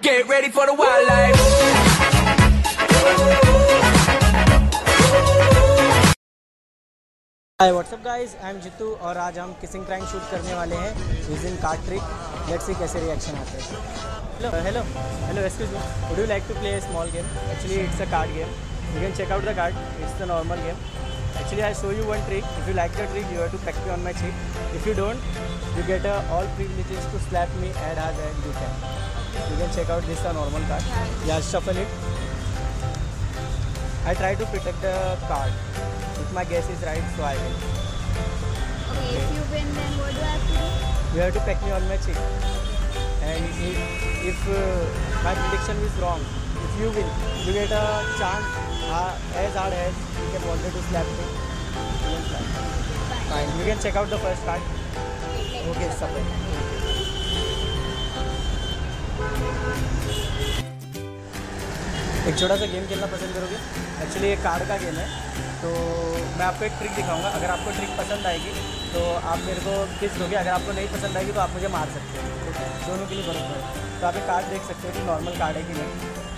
Get ready for the wildlife. Hi what's up guys, I am Jitu और आज हम kissing prank shoot करने वाले हैं using card trick. Let's see कैसे रिएक्शन आते हैं। Hello excuse me, would you like to play a small game? Actually it's a card game. You can check out the card. It's the normal game. Actually I show you one trick. If you like the trick, you have to peck me on my cheek. If you don't, you get all privileges to slap me as hard as you can. You can check out this is a normal card. Yeah, shuffle it. I try to protect the card. If my guess is right, so I win. Okay, if you win, then what do I have to do? You have to peck me on my cheek. And if my prediction is wrong, if you win, you get a chance as hard as you can wanted to slap me. You can slap. Fine. You can check out the first card. Okay, support. एक छोटा सा game खेलना पसंद करोगे? Actually ये card का game है, तो मैं आपको एक ट्रिक दिखाऊंगा। अगर आपको ट्रिक पसंद आएगी तो आप मेरे को किस दोगे, अगर आपको नहीं पसंद आएगी तो आप मुझे मार सकते हो। ओके, दोनों के लिए बराबर है। तो आप एक कार्ड देख सकते हो कि नॉर्मल कार्ड है कि नहीं।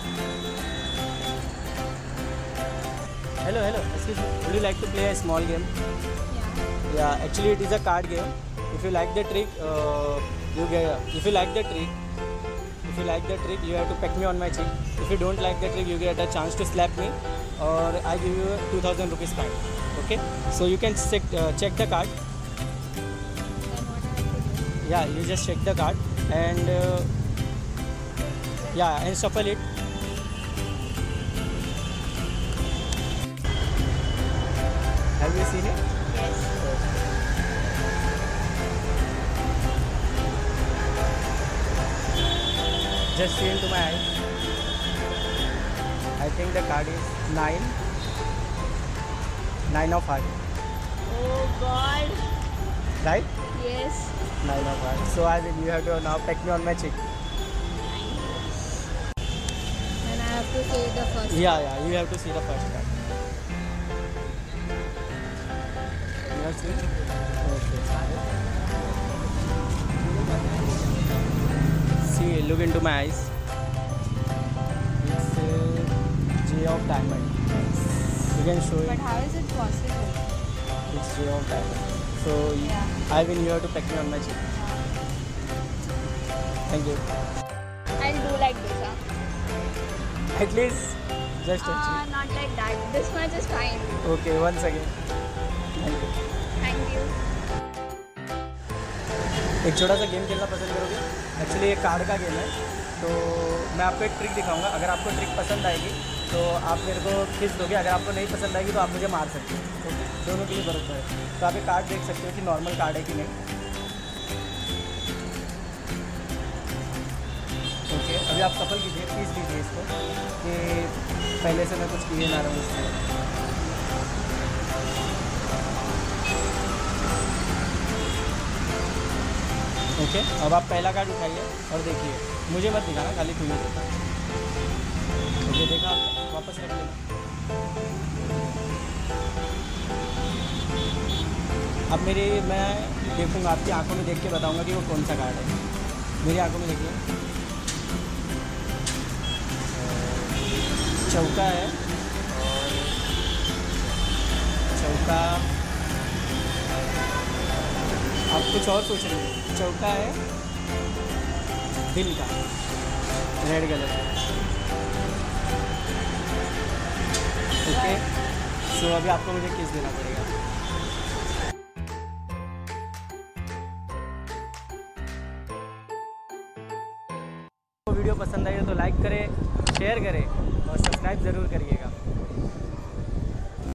Hello excuse me, would you like to play a small game? Yeah, actually it is a card game. If you like the trick, you have to peck me on my cheek. If you don't like the trick, you get a chance to slap me, or I give you 2000 rupees fine. Okay, so you can check the card. Yeah, you just check the card and and shuffle it. Have you seen it? Yes. Just see into my eyes. I think the card is 9 of heart. Oh God. Right? Yes. 9 of heart. So I will. You have to now peck me on my cheek. Then I have to say the first. Yeah. You have to see the first card. You have seen? Okay. See, look into my eyes. It's J of diamond. You can show But it. how is it possible? It's J of diamond. So Yeah. I win. You have to peck me on my cheek. Thank you. I'll do like this, huh? At least just touch it. Not like that. This much is fine. Okay, once again. Thank you. Thank you. एक छोटा सा game खेलना पसंद करोगे? Actually ये card का game है, तो मैं आपको एक ट्रिक दिखाऊंगा। अगर आपको ट्रिक पसंद आएगी तो आप मेरे को खींच दोगे, अगर आपको नहीं पसंद आएगी तो आप मुझे मार सकते हो। ओके, दोनों के लिए बराबर है। तो आप एक कार्ड देख सकते हो कि नॉर्मल कार्ड है कि नहीं। ओके, अभी आप सफल कीजिए, प्लीज़ लीजिए इसको कि पहले से मैं कुछ किए ना रहूँ इसलिए। ओके, अब आप पहला कार्ड उठाइए और देखिए, मुझे मत दिखाना, खाली तुम्हें देखा। ओके, देखा, वापस रख लेना। अब मैं देखूंगा, आपकी आंखों में देख के बताऊंगा कि वो कौन सा कार्ड है। मेरी आंखों में देखिए, चौका है, और चौका आप कुछ और सोच रहे हो। चौका है दिल का, रेड कलर का। ओके, सो अभी आपको मुझे किस देना पड़ेगा। वीडियो पसंद आई हो तो लाइक करें, शेयर करें और सब्सक्राइब ज़रूर करिएगा।